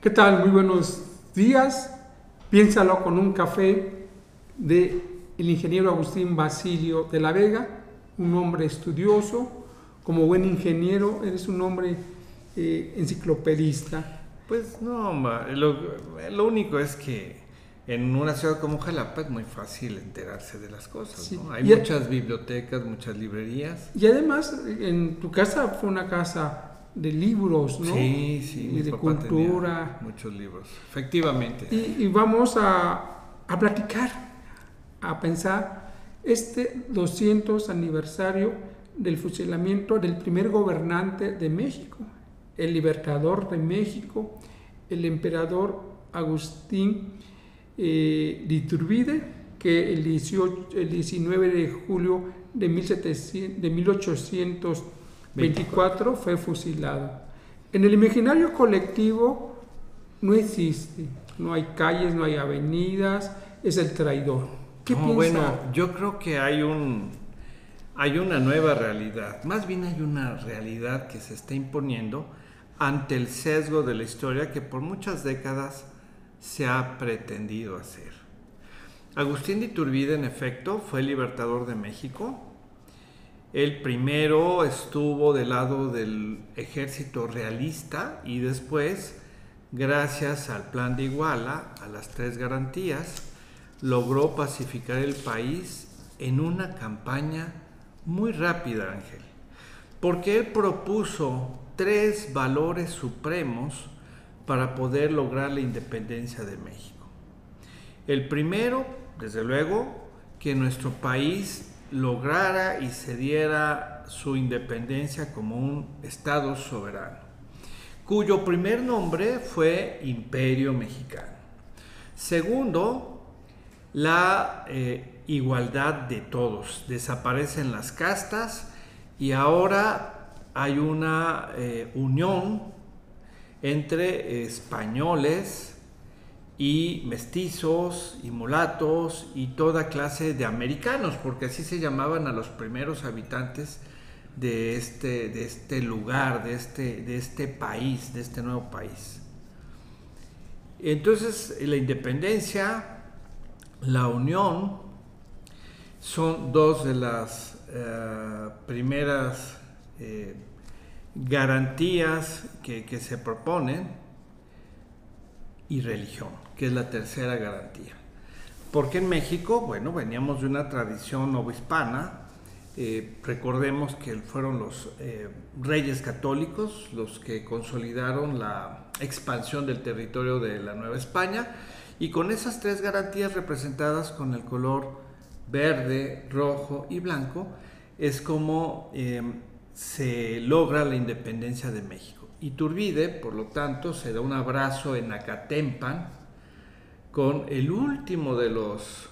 ¿Qué tal? Muy buenos días. Piénsalo con un café de el ingeniero Agustín Basilio de la Vega, un hombre estudioso. Como buen ingeniero, eres un hombre enciclopedista. Pues no, lo único es que en una ciudad como Jalapa es muy fácil enterarse de las cosas, Sí. ¿no? Hay muchas bibliotecas, muchas librerías. Y además, en tu casa fue una casa de libros, ¿no? Sí, Y mi de papá cultura. tenía muchos libros, efectivamente. Y vamos a platicar, a pensar este 200 aniversario del fusilamiento del primer gobernante de México, el libertador de México, el emperador Agustín de Iturbide, que el 19 de julio de 1824 fue fusilado. En el imaginario colectivo no existe, no hay calles, no hay avenidas, es el traidor. ¿Qué piensa? Bueno, yo creo que hay una nueva realidad, más bien hay una realidad que se está imponiendo ante el sesgo de la historia que por muchas décadas se ha pretendido hacer. Agustín de Iturbide, en efecto, fue el libertador de México. Él primero estuvo del lado del ejército realista y después, gracias al Plan de Iguala, a las 3 garantías, logró pacificar el país en una campaña muy rápida, Ángel, porque él propuso 3 valores supremos para poder lograr la independencia de México. El primero, desde luego, que nuestro país lograra y se diera su independencia como un Estado soberano, cuyo primer nombre fue Imperio Mexicano. Segundo, la igualdad de todos. Desaparecen las castas y ahora hay una unión entre españoles y mestizos y mulatos y toda clase de americanos, porque así se llamaban a los primeros habitantes de este lugar, de este país, de este nuevo país. Entonces, la independencia, la unión, son dos de las primeras garantías que se proponen, y religión, que es la tercera garantía. Porque en México, bueno, veníamos de una tradición novohispana. Recordemos que fueron los reyes católicos los que consolidaron la expansión del territorio de la Nueva España, y con esas 3 garantías representadas con el color verde, rojo y blanco es como se logra la independencia de México. Iturbide, por lo tanto, se da un abrazo en Acatempan con el último de los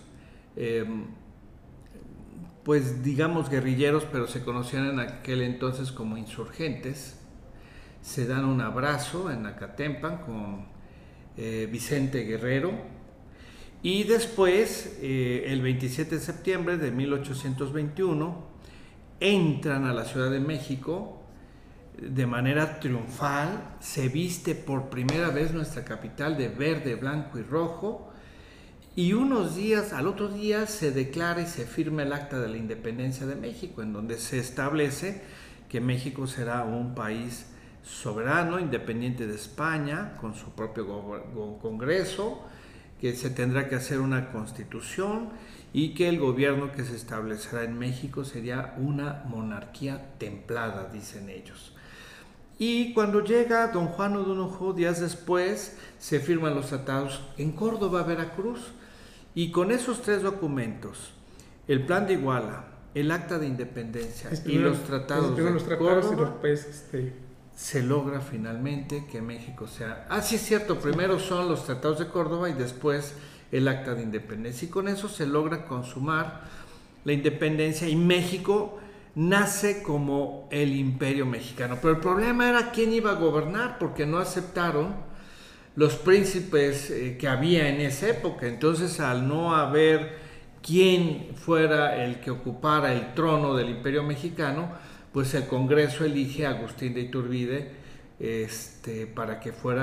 pues digamos guerrilleros, pero se conocían en aquel entonces como insurgentes. Se dan un abrazo en Acatempan con Vicente Guerrero, y después, el 27 de septiembre de 1821, entran a la Ciudad de México de manera triunfal. Se viste por primera vez nuestra capital de verde, blanco y rojo, y al otro día se declara y se firma el Acta de la Independencia de México, en donde se establece que México será un país soberano, independiente de España, con su propio Congreso, que se tendrá que hacer una constitución y que el gobierno que se establecerá en México sería una monarquía templada, dicen ellos. Y cuando llega don Juan O'Donojo, días después, se firman los tratados en Córdoba, Veracruz, y con esos 3 documentos, el Plan de Iguala, el Acta de Independencia y los tratados de Córdoba, se logra finalmente que México sea... sí es cierto, primero son los tratados de Córdoba y después el Acta de Independencia, y con eso se logra consumar la independencia y México nace como el Imperio Mexicano. Pero el problema era quién iba a gobernar, porque no aceptaron los príncipes que había en esa época. Entonces, al no haber quien fuera el que ocupara el trono del Imperio Mexicano, pues el Congreso elige a Agustín de Iturbide para que fuera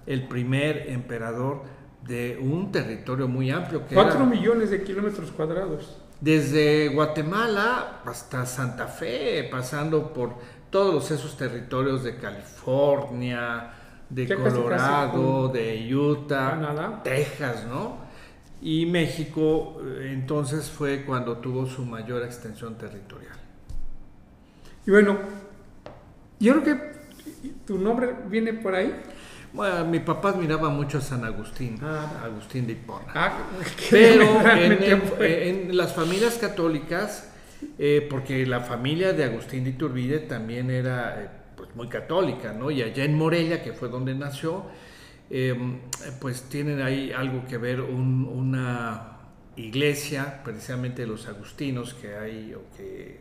el primer emperador de un territorio muy amplio. 4 millones de kilómetros cuadrados. Desde Guatemala hasta Santa Fe, pasando por todos esos territorios de California, de Colorado, de Utah, Canadá, Texas, ¿no? Y México, entonces fue cuando tuvo su mayor extensión territorial. Y bueno, yo creo que tu nombre viene por ahí. Bueno, mi papá admiraba mucho a San Agustín, Agustín de Hipona. Pero en las familias católicas, porque la familia de Agustín de Iturbide también era pues, muy católica, ¿no? Y allá en Morelia, que fue donde nació, pues tienen ahí algo que ver una iglesia, precisamente de los agustinos, que hay o que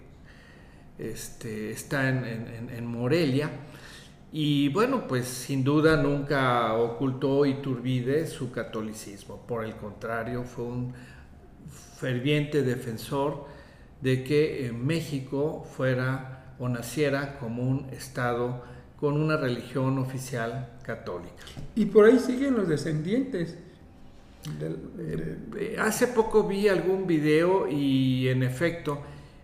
está en Morelia. Y bueno, pues sin duda nunca ocultó Iturbide su catolicismo. Por el contrario, fue un ferviente defensor de que México fuera o naciera como un estado con una religión oficial católica. Y por ahí siguen los descendientes. Hace poco vi algún video y en efecto,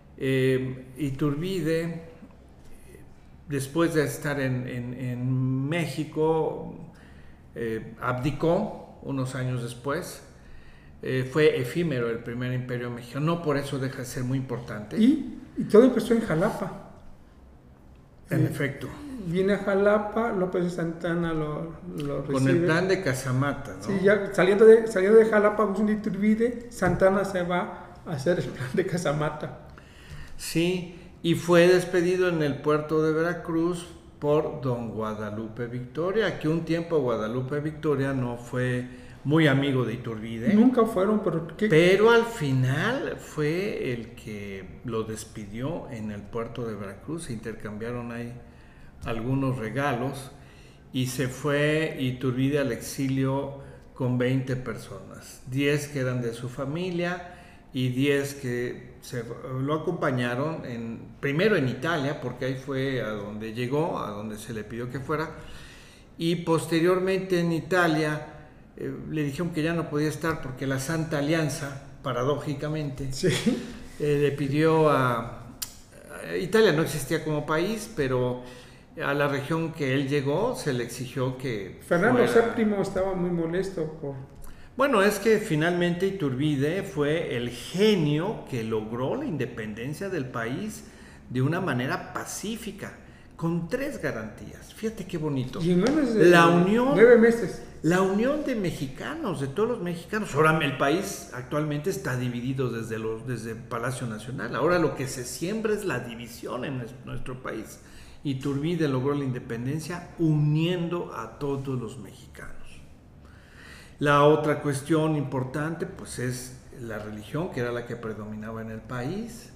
Iturbide, después de estar en México, abdicó unos años después. Fue efímero el primer imperio mexicano, no por eso deja de ser muy importante. Y todo empezó en Jalapa. En efecto. Viene a Jalapa, López de Santana lo recibe. Con el plan de Casamata, ¿no? Sí, ya saliendo de Jalapa, Agustín de Iturbide, Santana se va a hacer el plan de Casamata. Sí, y fue despedido en el puerto de Veracruz por don Guadalupe Victoria, que un tiempo Guadalupe Victoria no fue muy amigo de Iturbide. Nunca fueron, pero al final fue el que lo despidió en el puerto de Veracruz. Se intercambiaron ahí algunos regalos y se fue Iturbide al exilio con 20 personas, 10 que eran de su familia y 10 que lo acompañaron primero en Italia, porque ahí fue a donde llegó, a donde se le pidió que fuera, y posteriormente en Italia le dijeron que ya no podía estar porque la Santa Alianza, paradójicamente, sí, le pidió Italia no existía como país, pero a la región que él llegó se le exigió que Fernando VII estaba muy molesto por... Bueno, es que finalmente Iturbide fue el genio que logró la independencia del país de una manera pacífica, con 3 garantías. Fíjate qué bonito. Y en menos de la unión, 9 meses. La unión de mexicanos, de todos los mexicanos. Ahora el país actualmente está dividido desde Palacio Nacional. Ahora lo que se siembra es la división en nuestro país. Iturbide logró la independencia uniendo a todos los mexicanos. La otra cuestión importante pues es la religión, que era la que predominaba en el país,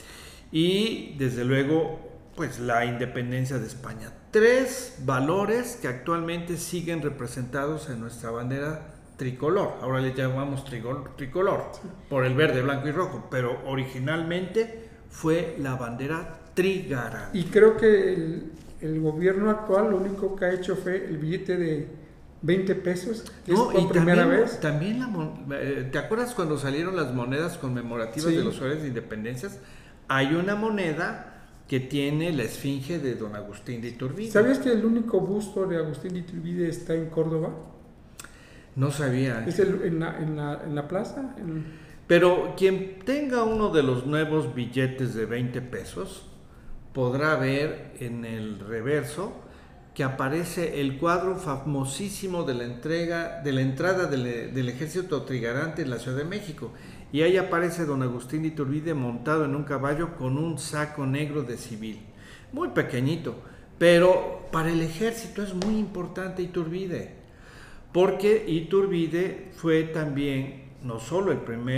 y desde luego pues la independencia de España. 3 valores que actualmente siguen representados en nuestra bandera tricolor. Ahora le llamamos tricolor por el verde, blanco y rojo, pero originalmente fue la bandera trigarante. Y creo que el gobierno actual lo único que ha hecho fue el billete de 20 pesos, que no, es por primera vez. También ¿te acuerdas cuando salieron las monedas conmemorativas de los héroes de independencias? Hay una moneda que tiene la esfinge de don Agustín de Iturbide. ¿Sabías que el único busto de Agustín de Iturbide está en Córdoba? No sabía. Es en la plaza. Pero quien tenga uno de los nuevos billetes de 20 pesos podrá ver en el reverso que aparece el cuadro famosísimo de la entrada del ejército trigarante en la Ciudad de México. Y ahí aparece don Agustín de Iturbide montado en un caballo con un saco negro de civil. Muy pequeñito, pero para el ejército es muy importante Iturbide, porque Iturbide fue también no solo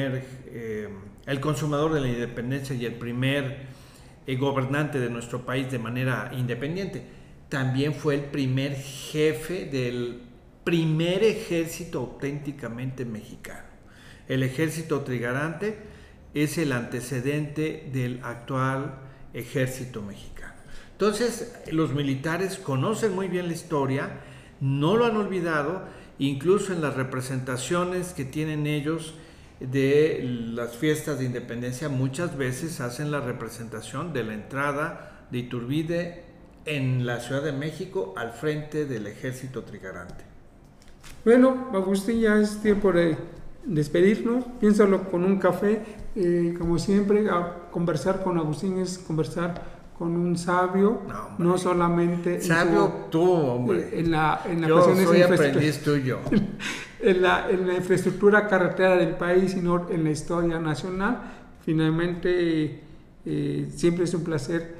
el consumador de la independencia y el primer gobernante de nuestro país de manera independiente, también fue el primer jefe del primer ejército auténticamente mexicano. El ejército trigarante es el antecedente del actual ejército mexicano. Entonces, los militares conocen muy bien la historia no lo han olvidado, incluso en las representaciones que tienen ellos de las fiestas de independencia, muchas veces hacen la representación de la entrada de Iturbide en la Ciudad de México al frente del ejército trigarante. Bueno, Agustín, ya es tiempo de despedirnos. Piénsalo con un café. Como siempre, conversar con Agustín es conversar con un sabio, no solamente sabio tú, hombre. En la yo soy aprendiz tuyo. En la infraestructura carretera del país, sino en la historia nacional. Finalmente, siempre es un placer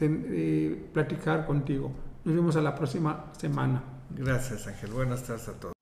platicar contigo. Nos vemos a la próxima semana. Gracias, Ángel. Buenas tardes a todos.